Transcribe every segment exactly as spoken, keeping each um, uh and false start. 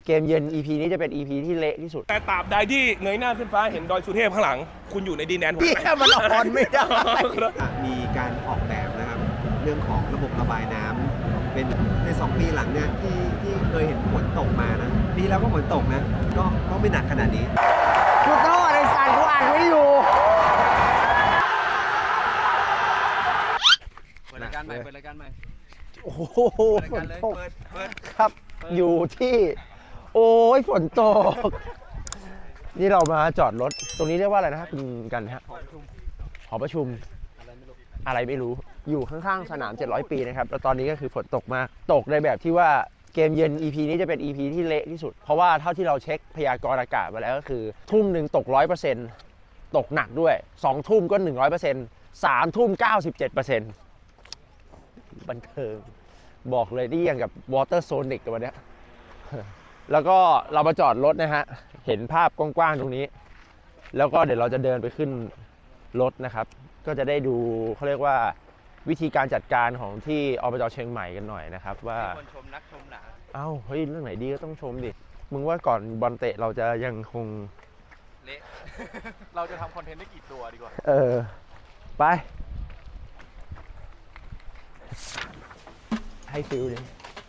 เกมเย็น อี พี นี้จะเป็น อี พี ที่เละที่สุดแต่ตราบใดที่เงยหน้าขึ้นฟ้าเห็นดอยสุเทพข้างหลังคุณอยู่ในดินแดนผมพี่มันออนไม่ได้มีการออกแบบนะครับเรื่องของระบบระบายน้ำเป็นในสองปีหลังเนี่ยที่ที่เคยเห็นฝนตกมานะปีแล้วก็ฝนตกนะก็ก็ไม่หนักขนาดนี้กูโทษไอ้สารกูอ่านไม่อยู่เปิดรายการใหม่เปิดรายการใหม่โอ้โหฝนตกครับอยู่ที่โอ้ยฝนตกนี่เรามาจอดรถตรงนี้เรียกว่าอะไรนะครับคุณกันฮะหอประชุมอะไรไม่รู้อยู่ข้างๆสนามเจ็ดร้อยปีนะครับแล้วตอนนี้ก็คือฝนตกมากตกในแบบที่ว่าเกมเย็น อี พี นี้จะเป็น อี พี ที่เละที่สุดเพราะว่าเท่าที่เราเช็คพยากรณ์อากาศมาแล้วก็คือทุ่มหนึ่งตก ร้อยเปอร์เซ็นต์ ตกหนักด้วยสองทุ่มก็ หนึ่งร้อยเปอร์เซ็นต์ สามทุ่ม เก้าสิบเจ็ดเปอร์เซ็นต์ บันเทิงบอกเลยนี่อย่างกับวอเตอร์โซนิกกันวันนี้แล้วก็เรามาจอดรถนะฮะเห็นภาพกว้างๆตรงนี้แล้วก็เดี๋ยวเราจะเดินไปขึ้นรถนะครับก็จะได้ดูเขาเรียกว่าวิธีการจัดการของที่อบจ.เชียงใหม่กันหน่อยนะครับว่าคนชมนักชมหนาเอ้าเฮ้ยเรื่องไหนดีก็ต้องชมดิมึงว่าก่อนบอลเตะเราจะยังคงเละเราจะทำคอนเทนต์ได้กี่ตัวดีกว่าเออไปให้ฟิลดิ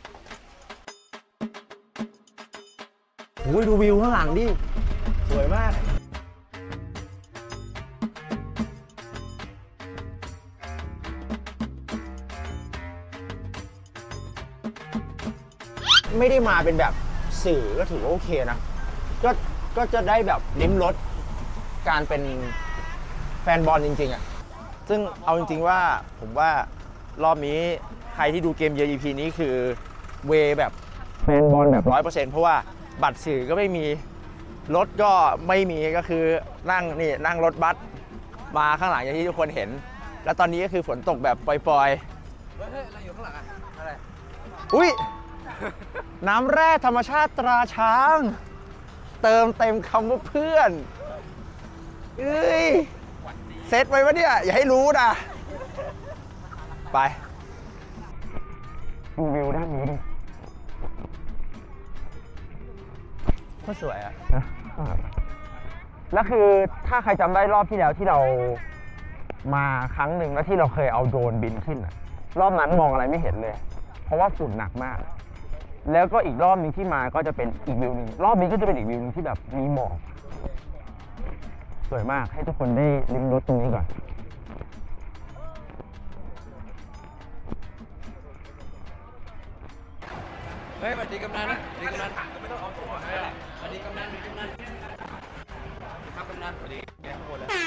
โอ้ยดูวิวข้างหลังดิสวยมากไม่ได้มาเป็นแบบสื่อก็ถือว่าโอเคนะก็ก็จะได้แบบลิ้มรสการเป็นแฟนบอลจริงๆอ่ะซึ่งเอาจริงๆว่าผมว่ารอบนี้ใครที่ดูเกมเยอะ อี พี นี้คือเวแบบแฟนบอลแบบ ร้อยเปอร์เซ็นต์ เพราะว่าบัตรสื่อก็ไม่มีรถก็ไม่มีก็คือนั่งนี่นั่งรถบัสมาข้างหลังอย่างที่ทุกคนเห็นแล้วตอนนี้ก็คือฝนตกแบบปล่อยๆเฮ้ยอะไรอยู่ข้างหลังอะอะไรอุ้ยน้ำแร่ธรรมชาติตราช้างเติมเต็มคำว่าเพื่อนเอ้ยเซตไว้วะเนี่ยอย่าให้รู้นะไปดูวิวด้านนี้ดิก็สวยอ่ะแล้วคือถ้าใครจำได้รอบที่แล้วที่เรามาครั้งหนึ่งแล้วที่เราเคยเอาโดรนบินขึ้นอ่ะรอบนั้นมองอะไรไม่เห็นเลยเพราะว่าฝุ่นหนักมากแล้วก็อีกรอบนึงที่มาก็จะเป็นอีกวิวหนึ่งรอบนี้ก็จะเป็นอีกวิวหนึ่งที่แบบมีหมอกสวยมากให้ทุกคนได้ลิ้มรสตรงนี้ก่อนเฮ้ยสวัสดีกำนันนะสวัสดีกำนันไม่ต้องเอาตัวสวัสดีกำนันสวัสดีกำนันครับกำนันสวัสดีแกทุกคนเลย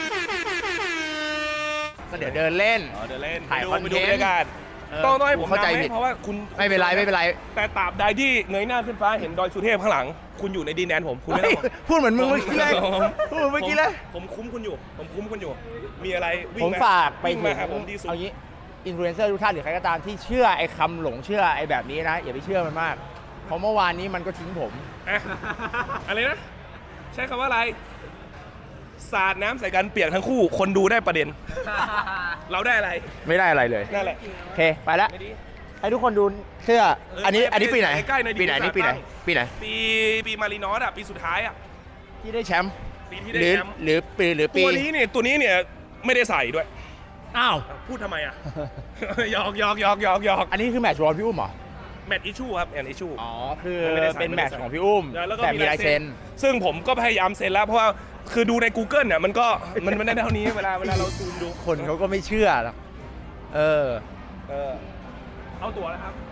ก็เดี๋ยวเดินเล่นเดินเล่นถ่ายคอนเทนต์กันต้องต้องให้ผมเข้าใจผิดเพราะว่าคุณไม่เป็นไรไม่เป็นไรแต่ตราบใดที่เงยหน้าขึ้นฟ้าเห็นดอยสุเทพข้างหลังคุณอยู่ในดินแดนผมคุณไม่ต้องพูดเหมือนมึงเมื่อกี้เลยพูดเมื่อกี้เลยผมคุ้มคุณอยู่ผมคุ้มคุณอยู่มีอะไรวิ่งผมฝากไปมาครับผมที่สุดเอางี้อินฟลูเอนเซอร์ทุกท่านหรือใครก็ตามที่เชื่อไอ้คำหลงเชื่อไอ้แบบนี้นะอย่าไปเชื่อมันมากเพราะเมื่อวานนี้มันก็ทิ้งผมอะไรนะใช้คำว่าอะไรสาดน้ำใส่กันเปียกทั้งคู่คนดูได้ประเด็นเราได้อะไรไม่ได้อะไรเลยนั่นแหละโอเคไปแล้วให้ทุกคนดูเสื้ออันนี้อันนี้ปีไหนปีไหนนี่ปีไหนปีไหนปีปีมารีนอสอ่ะปีสุดท้ายอ่ะที่ได้แชมป์ปีที่ได้แชมป์หรือปีหรือปีตัวนี้เนี่ยตัวนี้เนี่ยไม่ได้ใส่ด้วยอ้าวพูดทำไมอ่ะหยอกหยอกหยอกหยอกหยอกอันนี้คือแมตช์บอลพี่อุ้มเหรอแมตช์อิชชูครับแมตช์อิชชูอ๋อคือเป็นแมตช์ของพี่อุ้มแต่มีลายเซ็นซึ่งผมก็พยายามเซ็นแล้วเพราะว่าคือดูใน Google เนี่ยมันก็มันไม่ได้เท่านี้เวลาเวลาเราซูมดูคนเขาก็ไม่เชื่อหรอกเออเออเอาตั๋วแล้วครับ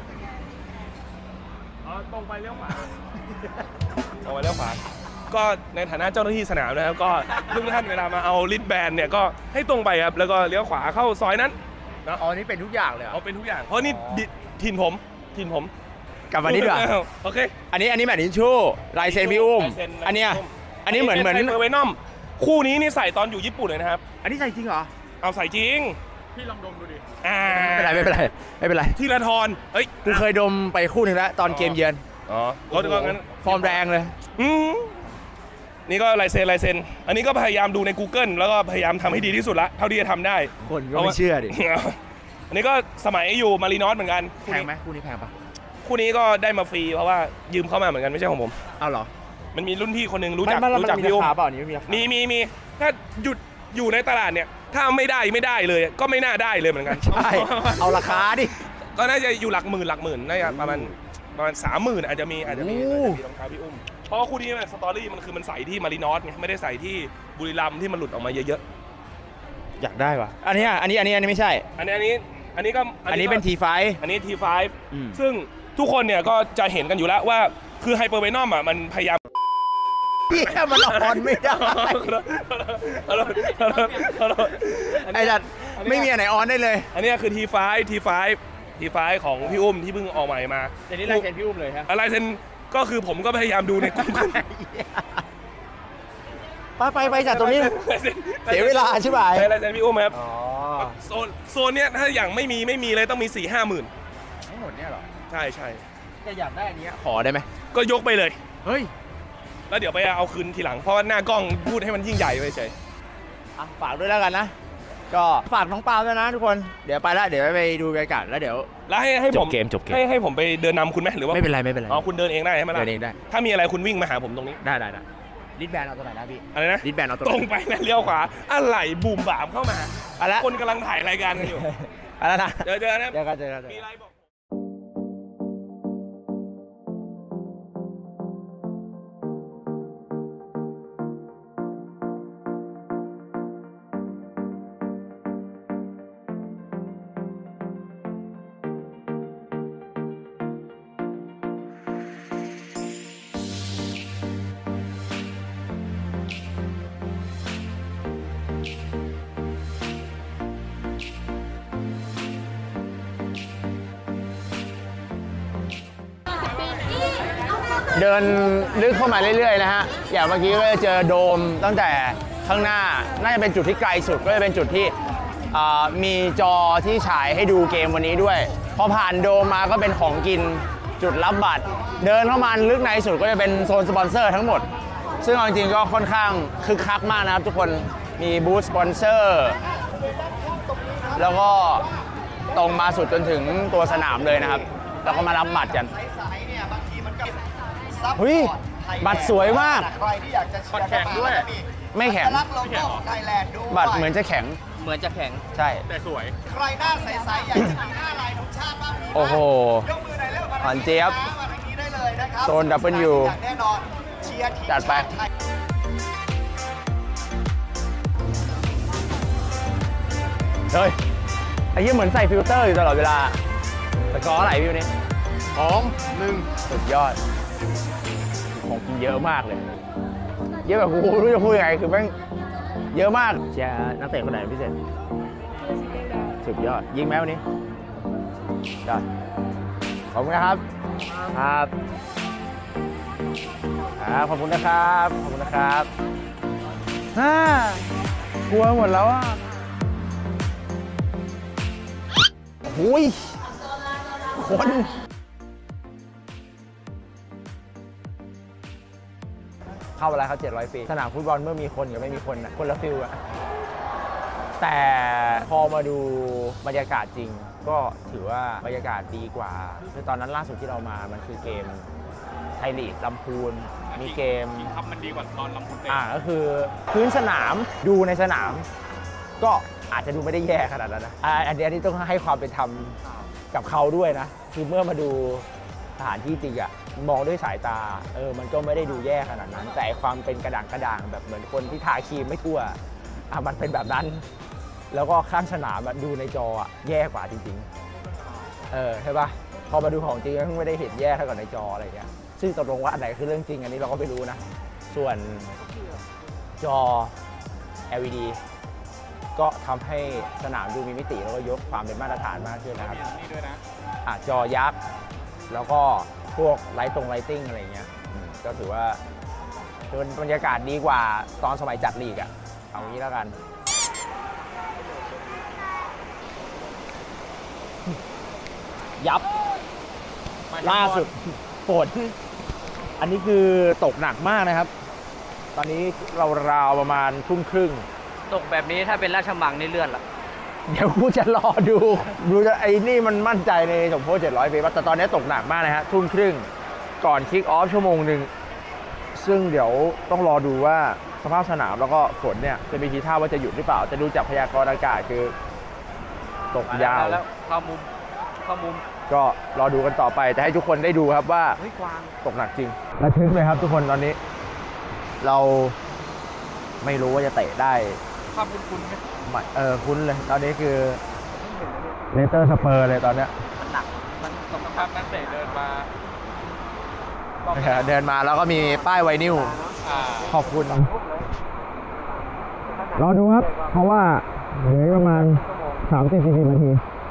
อ๋อตรงไปเลี้ยวขวาตรงไปเลี้ยวขวาก็ในฐานะเจ้าหน้าที่สนามนะครับก็ทุกท่านเวลามาเอาลิสต์แบนเนี่ยก็ให้ตรงไปครับแล้วก็เลี้ยวขวาเข้าซอยนั้นนะอ๋อนี่เป็นทุกอย่างเลยเอาเป็นทุกอย่างเพราะนี่ถิ่นผมถิ่นผมกลับมานี่ด้วยโอเคอันนี้อันนี้แมตช์อิชชูลายเซ็นพี่อุ้มอันเนี้ยอันนี้เหมือนเหมือนเอเวนอมคู่นี้นี่ใส่ตอนอยู่ญี่ปุ่นเลยนะครับอันนี้ใส่จริงเหรอเอาใส่จริงพี่ลองดมดูดิไม่เป็นไรไม่เป็นไรไม่เป็นไรที่ละทอนเฮ้ยกูเคยดมไปคู่หนึ่งแล้วตอนเกมเยือนอ๋อก็งั้นฟอร์มแรงเลยอืมนี่ก็ลายเซ็นลายเซ็นอันนี้ก็พยายามดูใน Google แล้วก็พยายามทำให้ดีที่สุดละเท่าที่จะทำได้คนก็ไม่เชื่อดิอันนี้ก็สมัยอยู่มารีนอสเหมือนกันแพงไหมคู่นี้แพงปะคู่นี้ก็ได้มาฟรีเพราะว่ายืมเข้ามาเหมือนกันไม่ใช่ของผมเอาเหรอมันมีรุ่นพี่คนหนึงรู้จักมันมันรู้จักมันมีพี่อุ้มราคาเปล่านี่ไม่มีราคามีมีมีมีถ้าหยุดอยู่ในตลาดเนี่ยถ้าไม่ได้ไม่ได้เลยก็ไม่น่าได้เลยเหมือนกันใช่เอาราคาดิก็น่าจะอยู่หลักหมื่นหลักหมื่นน่าจะประมาณประมาณสามหมื่นอาจจะมีอาจจะมีอาจจะมีรองเท้าพี่อุ้มเพราะว่าคู่นี้มันสตอรี่มันคือมันใส่ที่มารินอสไงไม่ได้ใส่ที่บุรีรัมย์ที่มันหลุดออกมาเยอะอยากได้ว่ะอันนี้อันนี้อันนี้อันนี้ไม่ใช่ๆอันนี้อันนี้อันนี้ก็อันนี้เป็น ที ไฟว์อันนี้ ที ไฟว์อืมซึ่งทุกคนเนี่ยก็จะเห็นกันอยู่แล้วว่าคือไฮเปอร์เวนอมอ่ะมันพยายามเฮียมันออนไม่ได้ไอ้จัดไม่มีอันไหนออนได้เลยอันนี้คือ ที ไฟว์ ที ไฟว์ ที ไฟว์ ของพี่อุ้มที่เพิ่งออกใหม่มาแต่นี่ลายเซ็นพี่อุ้มเลยฮะอะไรเซ็นก็คือผมก็พยายามดูในกลุ่มไปไปไปจัดตรงนี้เสียเวลาใช่ไหมอะไรเซ็นพี่อุ้มครับอ๋อโซนโซนเนี้ยถ้าอย่างไม่มีไม่มีเลยต้องมีสี่ห้าหมื่นทั้งหมดเนี่ยเหรอใช่ใช่จะอยากได้อันนี้ขอได้ไหมก็ยกไปเลยเฮ้ยแล้วเดี๋ยวไปเอาคืนทีหลังเพราะว่าหน้ากล้องพูดให้มันยิ่งใหญ่ไปเฉยอ่ะฝากด้วยแล้วกันนะ ก็ฝากน้องปาล์มด้วยนะทุกคนเดี๋ยวไปละเดี๋ยวไปดูบรรยากาศแล้วเดี๋ยวแล้วให้ให้ผมจบเกมจบเกมให้ให้ผมไปเดินนำคุณไหมหรือว่าไม่เป็นไรไม่เป็นไรอ๋อคุณเดินเองได้ใช่ไหมล่ะเดินเองได้ถ้ามีอะไรคุณวิ่งมาหาผมตรงนี้ได้ได้ได้ลิดแบนเอาตัวไหนนะพี่อะไรนะลิดแบนเอาตัวตรงไปนะเลี้ยวขวาอะไรบูมบามเข้ามาเอาละคนกำลังถ่ายรายการกันอยู่เอาละนะเจอเจอนะเจอกันเจอกันเจอมีกันอะไรบอกเดินลึกเข้ามาเรื่อยๆนะฮะอย่างเมื่อกี้ก็จะเจอโดมตั้งแต่ข้างหน้าน่าจะเป็นจุดที่ไกลสุดก็จะเป็นจุดที่อ่ามีจอที่ฉายให้ดูเกมวันนี้ด้วยพอผ่านโดมมาก็เป็นของกินจุดรับบัตร เดินเข้ามาลึกในสุดก็จะเป็นโซนสปอนเซอร์ทั้งหมด ซึ่งเอาจริงๆก็ค่อนข้างคึกคักมากนะครับทุกคนมีบูธสปอนเซอร์แล้วก็ตรงมาสุดจนถึงตัวสนามเลยนะครับแล้วก็มารับบัตรกันเฮ้ยบัตรสวยมากใครที่อยากจะเชียร์บัตรแข็งด้วยไม่แข็งรักโลโก้ของไทยแลนด์ด้วยบัตรเหมือนจะแข็งเหมือนจะแข็งใช่แต่สวยใครหน้าใสๆอยากจะมีหน้าลายธงชาติบ้างมีไหมโอ้โหยกมือหน่อยเร็วมาหวานเจี๊ยบมาทางนี้ได้เลยนะครับโซน W อย่างแน่นอนเชียร์ทีมจัดไปชาติไทยเฮ้ยไอ้เหี้ยเหมือนใส่ฟิลเตอร์อยู่ตลอดเวลาแต่กออะไรพี่วันนี้สองหนึ่งสุดยอดของกินเยอะมากเลย เยอะแบบกูไม่รู้จะพูดยังไงคือแม่งเยอะมากเชียร์นักเตะคนไหนพิเศษสุดยอดยิงไหมวันนี้ยอดขอบคุณนะครับครับครับขอบคุณนะครับขอบคุณนะครับฮ่ากลัวหมดแล้วอ่ะหุยคนเข้าไปแล้วครับเจ็ดร้อยฟรีสนามฟุตบอลเมื่อมีคนกับไม่มีคนนะคนละฟิลอะแต่พอมาดูบรรยากาศจริงก็ถือว่าบรรยากาศดีกว่าคือตอนนั้นล่าสุดที่เรามามันคือเกมไทยลีกลำพูนมีเกมทำมันดีกว่าตอนลำพูนเตะอ่าก็คือพื้นสนามดูในสนาม ก็อาจจะดูไม่ได้แย่ขนาดนั้นนะอ่าอันนี้อันนี้ต้องให้ความเป็นธรรมกับเขาด้วยนะคือเมื่อมาดูสถานที่จริงอะมองด้วยสายตาเออมันก็ไม่ได้ดูแย่ขนาดนั้น แต่ความเป็นกระด่างกระด่างแบบเหมือนคนที่ทาครีมไม่ทั่วอ่ะมันเป็นแบบนั้น แล้วก็ข้างสนามดูในจออะแย่กว่าจริงๆเออใช่ปะพอมาดูของจริงก็ไม่ได้เห็นแย่เท่ากับในจออะไรเงี้ยซึ่งตกลงว่าอันไหนคือเรื่องจริงอันนี้เราก็ไม่รู้นะส่วนจอ แอล อี ดี ก็ทำให้สนามดูมีมิติแล้วก็ยกความเป็นมาตรฐานมากขึ้นนะครับนี่ด้วยนะอ่ะจอยักษ์แล้วก็พวกไลท์ตรงไลติ้งอะไรเงี้ยก็ถือว่าเป็นบรรยากาศดีกว่าตอนสมัยจัดลีกอ่ะเอางี้แล้วกันยับล่าสุดฝนอันนี้คือตกหนักมากนะครับตอนนี้เราราวประมาณทุ่มครึ่งตกแบบนี้ถ้าเป็นราชมังนี่เลื่อนละเดี๋ยวกูจะรอดูดูจะไอ้นี่มันมั่นใจในสมโพธิเจ็ดร้อยปีว่าแต่ตอนนี้ตกหนักมากนะฮะทุ่มครึ่งก่อนคิกออฟชั่วโมงหนึ่งซึ่งเดี๋ยวต้องรอดูว่าสภาพสนามแล้วก็ฝนเนี่ยจะมีทีท่าว่าจะหยุดหรือเปล่าจะดูจากพยากรณ์อากาศคือตกยาวแล้วเข้ามุมเข้ามุมก็รอดูกันต่อไปจะให้ทุกคนได้ดูครับว่าเฮ้ยกวางตกหนักจริงระทึกเลยครับทุกคนตอนนี้ เราไม่รู้ว่าจะเตะได้ภาพคุ้นๆไหมไม่เออคุ้นเลยตอนนี้คือเลสเตอร์สเปอร์เลยตอนเนี้ยมันหนักมันสมภาพนักเตะเดินมาเดินมาแล้วก็มีป้ายไวนิลอ่าขอบคุณรอดูครับ เพราะว่าเหลือประมาณสามสิบสี่สิบนาที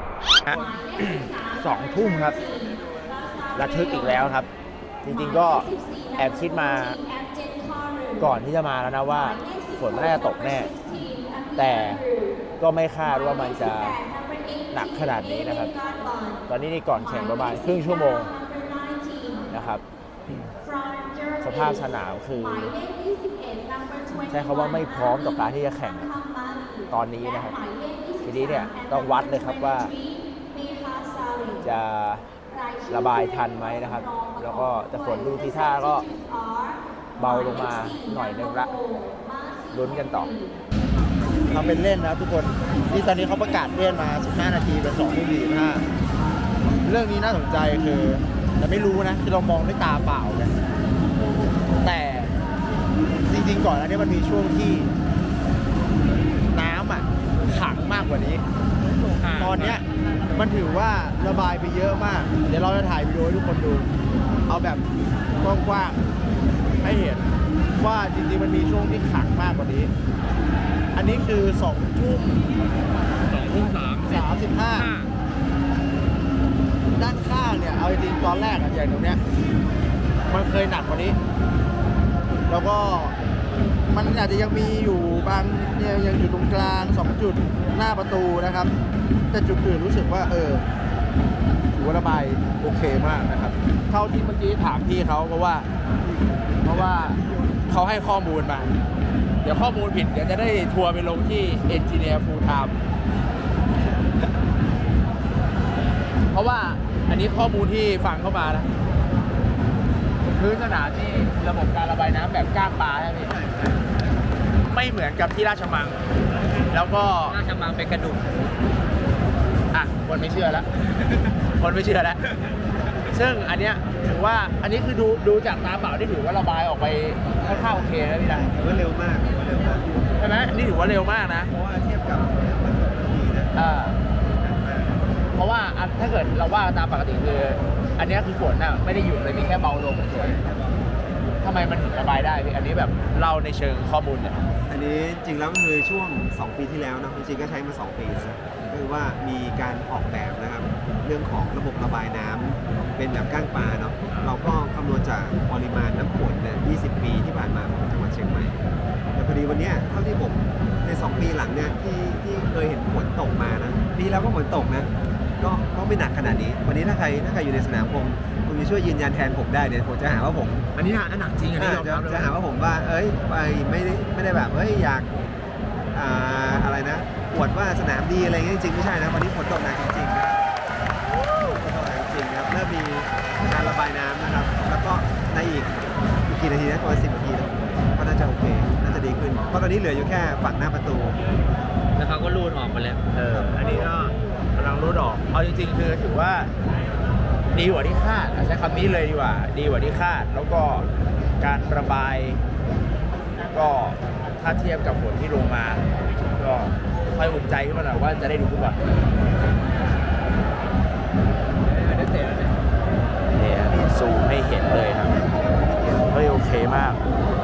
สองทุ่มครับระทึกอีกแล้วครับ จริงๆก็แอบคิดมาก่อนที่จะมาแล้วนะว่าฝนไม่น่าจะตกแน่ แต่ก็ไม่คาดว่ามันจะหนักขนาดนี้นะครับ ตอนนี้นี่ก่อนแข่งประมาณครึ่งชั่วโมงนะครับ สภาพสนามคือใช้คำว่าไม่พร้อมต่อการที่จะแข่งตอนนี้นะครับ ทีนี้เนี่ยต้องวัดเลยครับว่าจะระบายทันไหมนะครับ แล้วก็แต่ฝนดูทีท่าก็เบาลงมาหน่อยนึงละลุ้นกันต่อทำเป็นเล่นนะทุกคนที่ตอนนี้เขาประกาศเลื่อนมาสิบห้านาทีเป็นสองทุ่มสี่สิบห้าเรื่องนี้น่าสนใจคือแต่ไม่รู้นะคือเรามองด้วยตาเปล่าเนี่ยแต่จริงๆก่อนอันนี้มันมีช่วงที่น้ำอ่ะขังมากกว่านี้ตอนเนี้ยมันถือว่าระบายไปเยอะมากเดี๋ยวเราจะถ่ายวิดีโอให้ทุกคนดูเอาแบบกว้างๆให้เห็นว่าจริงๆมันมีช่วงที่ขังมากกว่านี้อันนี้คือสองทุ่มสองทุ่มสามสามสิบห้าด้านข้างเนี่ยเอาจริงๆตอนแรกอะอย่างตรงเนี้ยมันเคยหนักกว่านี้แล้วก็มันอาจจะยังมีอยู่บางเนี่ยยังอยู่ตรงกลางสองจุดหน้าประตูนะครับแต่จุดอื่นรู้สึกว่าเออถือว่าระบายโอเคมากนะครับเท่าที่เมื่อกี้ถามพี่เขาเพราะว่าเพราะว่าเขาให้ข้อมูลมาเดี๋ยวข้อมูลผิดเดี๋ยวจะได้ทัวร์ไปลงที่เอนจิเนียร์ฟูลไทม์เพราะว่าอันนี้ข้อมูลที่ฟังเข้ามานะพื้นสนามนี่ระบบการระบายน้ำแบบก้างปลาใช่ไหมไม่เหมือนกับที่ราชมังแล้วก็ราชมังเป็นกระดูกอ่ะคนไม่เชื่อแล้ว คนไม่เชื่อแล้วซึ่งอันเนี้ยถือว่าอันนี้คือดูดูจากตาเปล่าที่ถือว่าระบายออกไปค่อนข้างโอเคนะพี่ดาถือว่าเร็วมากถือว่าเร็วมากใช่ไหมอันนี้ถือว่าเร็วมากนะเพราะว่าเทียบกับฝนตกก็มีนะอ่าเพราะว่าถ้าเกิดเราว่าตามปกติคืออันนี้คือฝนน่ะไม่ได้หยุดเลยมีแค่เบาลงเฉยทำไมมันถึงระบายได้พี่อันนี้แบบเล่าในเชิงข้อมูลเนี่ยอันนี้จริงแล้วก็คือช่วงสองปีที่แล้วนะจริงๆก็ใช้มาสองปีนะก็คือว่ามีการออกแบบนะครับเรื่องของระบบระบายน้ำเป็นแบบก้างปลาเนาะเราก็คำนวณจากปริมาณน้ำฝนเนี่ยยี่สิบปีที่ผ่านมาของจังหวัดเชียงใหม่แต่พอดีวันนี้เท่าที่ผมในสองปีหลังเนี่ยที่ที่เคยเห็นฝนตกมานะปีแล้วก็ฝนตกนะก็ก็ไม่หนักขนาดนี้วันนี้ถ้าใครถ้าใครอยู่ในสนามคงคงจะช่วยยืนยันแทนผมได้เดี๋ยวผมจะหาว่าผมอันนี้หนักจริงอันนี้ยอมรับเลยจะหาว่าผมว่าเอ้ยไปไม่ได้ไม่ได้แบบเฮ้ยอยากอ่าอะไรนะอวดว่าสนามดีอะไรเงี้ยจริงๆไม่ใช่นะวันนี้ฝนตกหนักจริงๆนะฝนตกหนักจริงๆครับเริ่มมีการระบายน้ำนะครับแล้วก็ในอีกอีกกี่นาทีนะประมาณสิบนาทีนะก็น่าจะโอเคน่าจะดีขึ้นเพราะตอนนี้เหลืออยู่แค่ฝั่งหน้าประตูแล้วเขาก็รูดออกไปแล้วเอออันนี้ก็กำลังรู้ดอกเอาจริงๆคือถือว่าดีกว่าที่คาดใช้คำนี้เลยดีกว่าดีกว่าที่คาดแล้วก็การระบายก็ถ้าเทียบกับฝนที่ลงมาก็ค่อยอุ่นใจขึ้นมาหน่อยว่าจะได้ดูฟุตบอลเนี่ยซูมให้เห็นเลยครับเฮ้ยโอเคมาก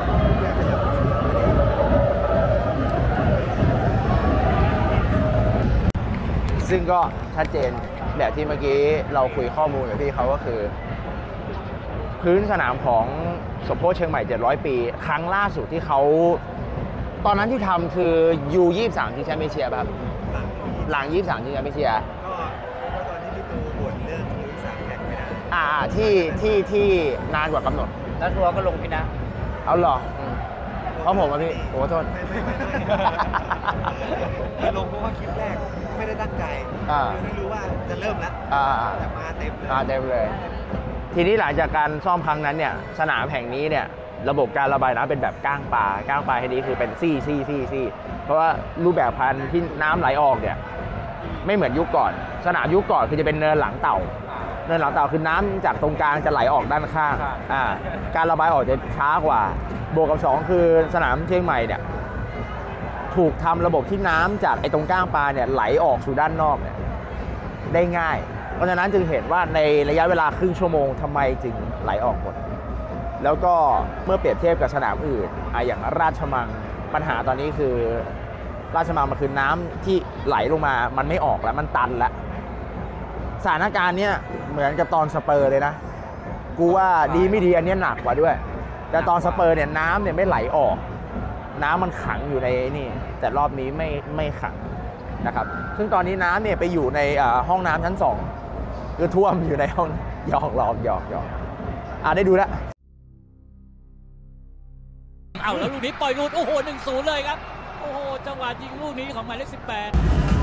ซึ่งก็ชัดเจนแบบที่เมื่อกี้เราคุยข้อมูลกับพี่เขาก็คือพื้นสนามของสมโพธิเชียงใหม่เจ็ดร้อยปีครั้งล่าสุดที่เขาตอนนั้นที่ทำคือ ยู ยี่สิบสาม ที่แชมป์เอเชียครับหลังยี่สิบสามที่แชมป์เอเชียก็ก็ตอนที่พี่ตูบ่นเรื่องยูสามแข่งไม่ได้อ่าที่ที่ที่นานกว่ากำหนดแล้วทัวร์ก็ลงพี่นะเอาหรอคเพราะผมอะพี่โอ้โทษไม่ไม่ไม่ไม่ลงเพราะว่าคลิปแรกไม่ได้ตั้งใจอ่าไม่รู้ว่าจะเริ่มแล้วอ่าแต่มาเต็มเลยอ่าเต็มเลย ทีนี้หลังจากการซ่อมครั้งนั้นเนี่ยสนามแห่งนี้เนี่ยระบบการระบายน้ำเป็นแบบก้างปลาก้างปลาที่นี้คือเป็นซี่ซี่ซี่ซี่เพราะว่ารูปแบบพันธุ์ที่น้ำไหลออกเนี่ยไม่เหมือนยุคก่อน สนามยุคก่อนคือจะเป็นเนินหลังเต่า เนินหลังเต่าคือน้ำจากตรงกลางจะไหลออกด้านข้างอ่าการระบายออกจะช้ากว่าบวกกับสองคือสนามเชียงใหม่เนี่ยถูกทำระบบที่น้ำจากไอ้ตรงก้างปลาเนี่ยไหลออกสู่ด้านนอกเนี่ยได้ง่าย เพราะฉะนั้นจึงเห็นว่าในระยะเวลาครึ่งชั่วโมงทำไมจึงไหลออกหมดแล้วก็เมื่อเปรียบเทียบกับสนามอื่นอ่ะอย่างราชมังปัญหาตอนนี้คือราชมังมันคือน้ำที่ไหลลงมามันไม่ออกแล้วมันตันแล้วสถานการณ์เนี้ยเหมือนกับตอนสเปอร์เลยนะกูว่าดีไม่ดีอันนี้หนักกว่าด้วยแต่ตอนสเปอร์เนี่ยน้ำเนี่ยไม่ไหลออกน้ำมันขังอยู่ในนี่แต่รอบนี้ไม่ไม่ขังนะครับซึ่งตอนนี้น้ำเนี่ยไปอยู่ในห้องน้ำชั้นสองคือท่วมอยู่ในห้องหยอกหลอกหยอกหยอกอ่ะได้ดูแล้วเอาแล้วลูกนี้ปล่อยลูดโอ้โห หนึ่งศูนย์ เลยครับโอ้โหจังหวะยิงลูกนี้ของหมายเลขสิบแปด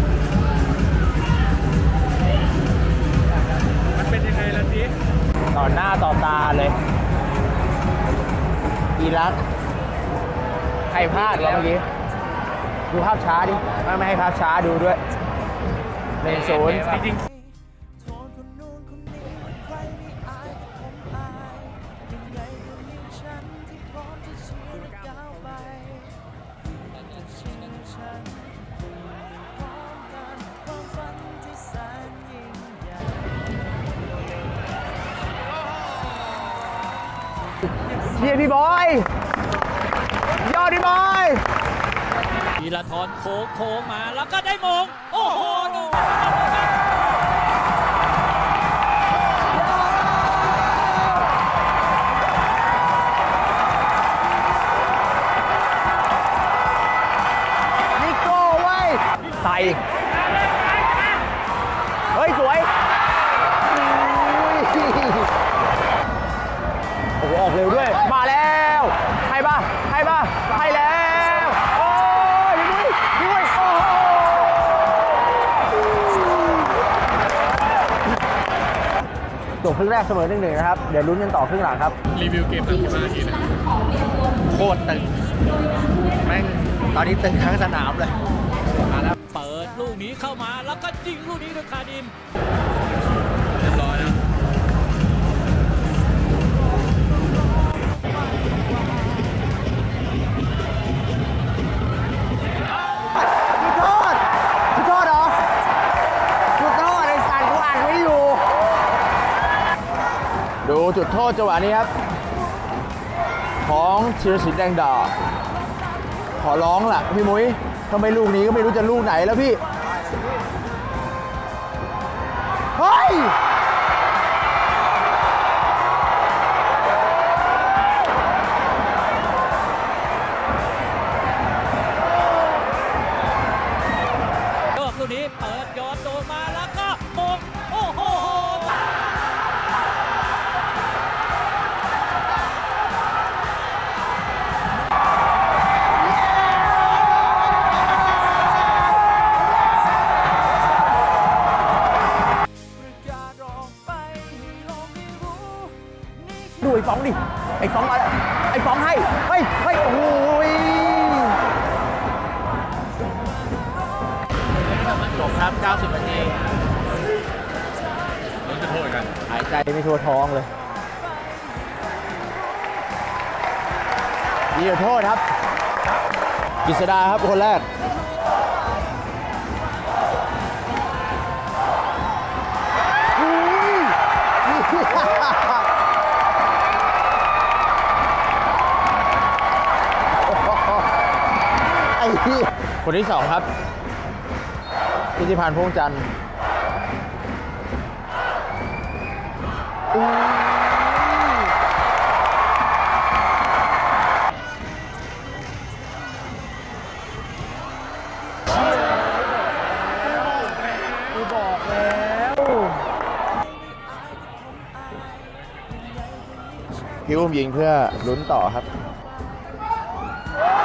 มันเป็นยังไงล่ะทีต่อหน้าต่อตาเลยอีรักใครพลาดวะเมื่อกี้ดูภาพช้าดิไม่ไม่ให้ภาพช้าดูด้วยหนึ่งศูนย์จริงเฮียพี่บอยยอดพี่บอยธีรทรโค้งโค้งมาแล้วก็ได้มงโอ้โหดูนิโก้ไว้ใส่เฮ้ยสวยโอ้โหออกเร็วด้วยมาแล้วให้ป่ะให้ป่ะให้แล้วโอ้ยพี่มุ้ยพี่มุ้ยโอ้จบครึ่งแรกเสมอหนึ่งหนึ่งนะครับเดี๋ยวลุ้นกันต่อครึ่งหลังครับรีวิวเกมตั้งสิบห้านาทีนะโคตรตึงแม่งตอนนี้ตึงทั้งสนามเลยมาแล้วเปิดลูกนี้เข้ามาแล้วก็ยิงลูกนี้ด้วยคาดินเรียบร้อยแล้วดูจุดโทษจังหวะนี้ครับของธีรศิลป์แดงดาขอร้องล่ะพี่มุ้ยทำไมลูกนี้ก็ไม่รู้จะลูกไหนแล้วพี่เฮ้ยลูกนี้เปิดย้อนโดนมาแล้วก็มงโอ้โหดูไอ้ฟองดิไอ้ฟองมาไอ้ฟองให้เฮ้ยเฮ้ยโอ้โหจบครับเก้าสิบนาทีลุ้นจะโทษกันหายใจไม่ทั่วท้องเลยมีจุดโทษครับกฤษดาครับคนแรกไอ้ที่คนที่สองครับพิธิพันธ์พงษ์จันทร์กูบอกแล้วพี่อุ้มยิงเพื่อลุ้นต่อครับ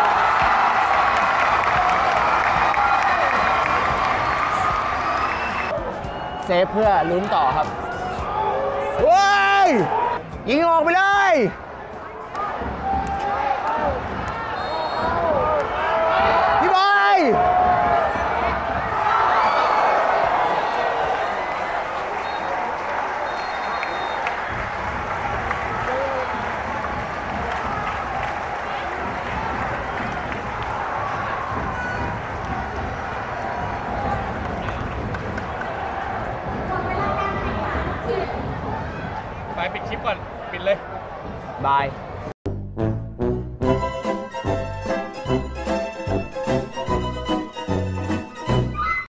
ฟเพื่อลุ้นต่อครับเว้ย ยิงออกไปเลย พี่บอยไปปิดคลิปก่อน ปิดเลยบาย